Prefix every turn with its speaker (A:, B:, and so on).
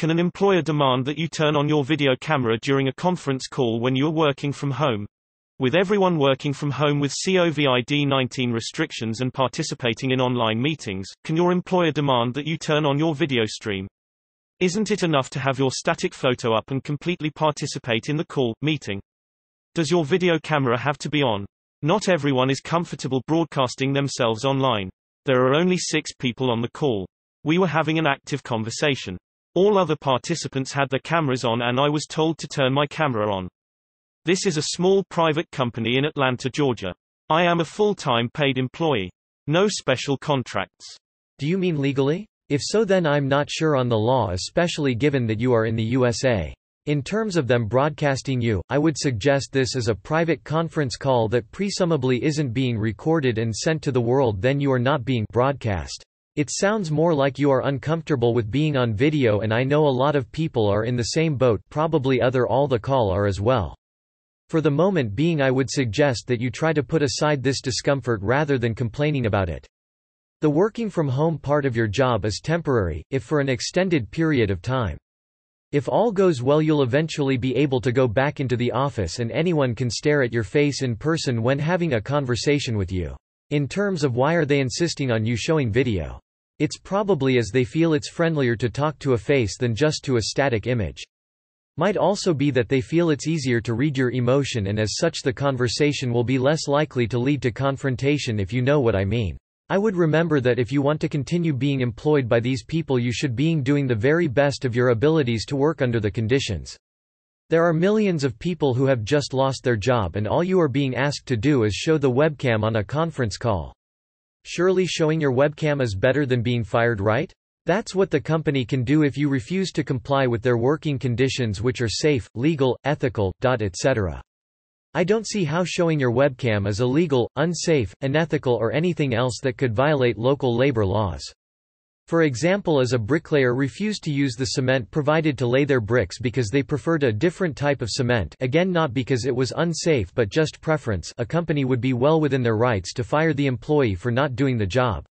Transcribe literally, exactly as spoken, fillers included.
A: Can an employer demand that you turn on your video camera during a conference call when you are working from home? With everyone working from home with COVID nineteen restrictions and participating in online meetings, can your employer demand that you turn on your video stream? Isn't it enough to have your static photo up and completely participate in the call, meeting? Does your video camera have to be on? Not everyone is comfortable broadcasting themselves online. There are only six people on the call. We were having an active conversation. All other participants had their cameras on and I was told to turn my camera on. This is a small private company in Atlanta, Georgia. I am a full-time paid employee. No special contracts.
B: Do you mean legally? If so, then I'm not sure on the law, especially given that you are in the U S A. In terms of them broadcasting you, I would suggest this as a private conference call that presumably isn't being recorded and sent to the world, then you are not being broadcast. It sounds more like you are uncomfortable with being on video, and I know a lot of people are in the same boat, probably other all the call are as well. For the moment being, I would suggest that you try to put aside this discomfort rather than complaining about it. The working from home part of your job is temporary, if for an extended period of time. If all goes well, you'll eventually be able to go back into the office and anyone can stare at your face in person when having a conversation with you. In terms of why are they insisting on you showing video? It's probably as they feel it's friendlier to talk to a face than just to a static image. Might also be that they feel it's easier to read your emotion, and as such the conversation will be less likely to lead to confrontation, if you know what I mean. I would remember that if you want to continue being employed by these people, you should be doing the very best of your abilities to work under the conditions. There are millions of people who have just lost their job, and all you are being asked to do is show the webcam on a conference call. Surely showing your webcam is better than being fired, right? That's what the company can do if you refuse to comply with their working conditions, which are safe, legal, ethical, et cetera. I don't see how showing your webcam is illegal, unsafe, unethical, or anything else that could violate local labor laws. For example, as a bricklayer refused to use the cement provided to lay their bricks because they preferred a different type of cement, again not because it was unsafe but just preference, a company would be well within their rights to fire the employee for not doing the job.